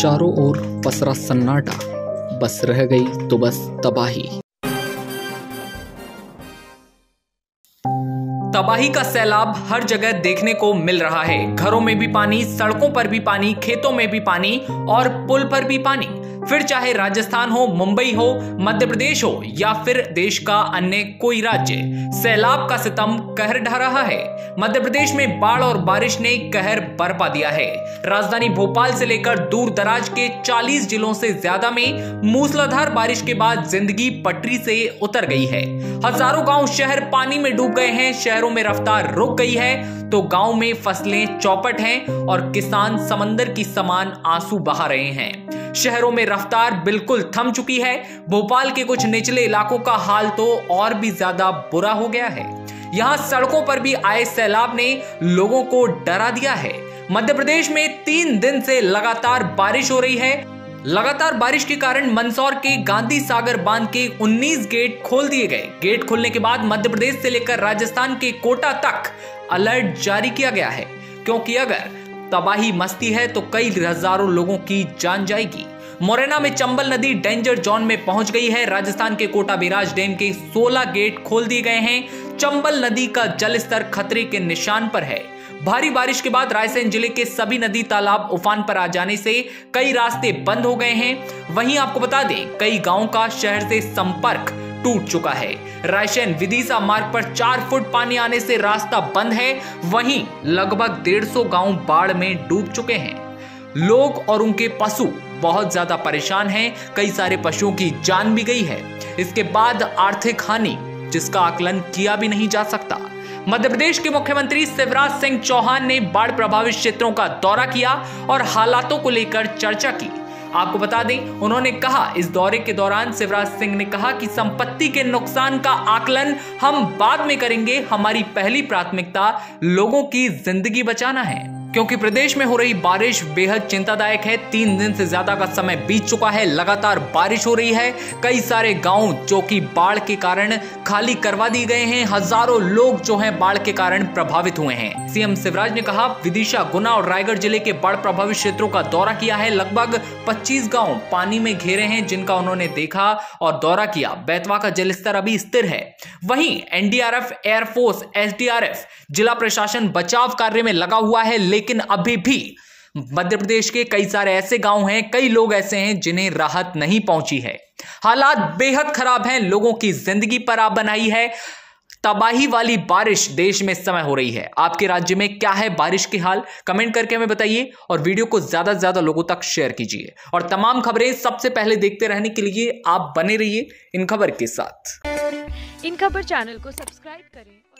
चारों ओर पसरा सन्नाटा, बस रह गई तो बस तबाही। तबाही का सैलाब हर जगह देखने को मिल रहा है। घरों में भी पानी, सड़कों पर भी पानी, खेतों में भी पानी और पुल पर भी पानी। फिर चाहे राजस्थान हो, मुंबई हो, मध्य प्रदेश हो या फिर देश का अन्य कोई राज्य, सैलाब का सितम कहर ढा रहा है। मध्य प्रदेश में बाढ़ और बारिश ने कहर बरपा दिया है। राजधानी भोपाल से लेकर दूर दराज के 40 जिलों से ज्यादा में मूसलाधार बारिश के बाद जिंदगी पटरी से उतर गई है। हजारों गांव शहर पानी में डूब गए हैं। शहरों में रफ्तार रुक गई है तो गांव में फसलें चौपट हैं और किसान समंदर की समान आंसू बहा रहे हैं। शहरों में रफ्तार बिल्कुल थम चुकी है। भोपाल के कुछ निचले इलाकों का हाल तो और भी ज्यादा बुरा हो गया है। यहां सड़कों पर भी आए सैलाब ने लोगों को डरा दिया है। मध्य प्रदेश में 3 दिन से लगातार बारिश हो रही है। लगातार बारिश के कारण मंदसौर के गांधी सागर बांध के 19 गेट खोल दिए गए। गेट खोलने के बाद मध्य प्रदेश से लेकर राजस्थान के कोटा तक अलर्ट जारी किया गया है, क्योंकि अगर तबाही मस्ती है तो कई हजारों लोगों की जान जाएगी। मोरेना में चंबल नदी डेंजर जोन में पहुंच गई है। राजस्थान के कोटा बैराज डैम के 16 गेट खोल दिए गए हैं। चंबल नदी का जलस्तर खतरे के निशान पर है। भारी बारिश के बाद रायसेन जिले के सभी नदी तालाब उफान पर आ जाने से कई रास्ते बंद हो गए हैं। वहीं आपको बता दें, कई गांवों का शहर से संपर्क टूट चुका है। रायसेन विदिशा मार्ग पर 4 फुट पानी आने से रास्ता बंद है। वहीं लगभग 150 गांव बाढ़ में डूब चुके हैं। लोग और उनके पशु बहुत ज्यादा परेशान हैं। कई सारे पशुओं की जान भी गई है। इसके बाद आर्थिक हानि जिसका आकलन किया भी नहीं जा सकता। मध्य प्रदेश के मुख्यमंत्री शिवराज सिंह चौहान ने बाढ़ प्रभावित क्षेत्रों का दौरा किया और हालातों को लेकर चर्चा की। आपको बता दें, उन्होंने कहा, इस दौरे के दौरान शिवराज सिंह ने कहा कि संपत्ति के नुकसान का आकलन हम बाद में करेंगे। हमारी पहली प्राथमिकता लोगों की जिंदगी बचाना है, क्योंकि प्रदेश में हो रही बारिश बेहद चिंतादायक है। 3 दिन से ज्यादा का समय बीत चुका है। लगातार बारिश हो रही है। कई सारे गांव जो कि बाढ़ के कारण खाली करवा दिए गए हैं। हजारों लोग जो हैं बाढ़ के कारण प्रभावित हुए हैं। सीएम शिवराज ने कहा, विदिशा, गुना और रायगढ़ जिले के बाढ़ प्रभावित क्षेत्रों का दौरा किया है। लगभग 25 गांव पानी में घिरे हैं, जिनका उन्होंने देखा और दौरा किया। बेतवा का जलस्तर अभी स्थिर है। वहीं एनडीआरएफ, एयरफोर्स, एसडीआरएफ, जिला प्रशासन बचाव कार्य में लगा हुआ है। लेकिन अभी भी मध्य प्रदेश के कई सारे ऐसे गांव हैं, कई लोग ऐसे हैं जिन्हें राहत नहीं पहुंची है। हालात बेहद खराब हैं। लोगों की जिंदगी पर आ बनाई है। तबाही वाली बारिश देश में इस समय हो रही है। आपके राज्य में क्या है बारिश के हाल? कमेंट करके हमें बताइए और वीडियो को ज्यादा से ज्यादा लोगों तक शेयर कीजिए। और तमाम खबरें सबसे पहले देखते रहने के लिए आप बने रहिए इन खबर के साथ। इन खबर चैनल को सब्सक्राइब करें।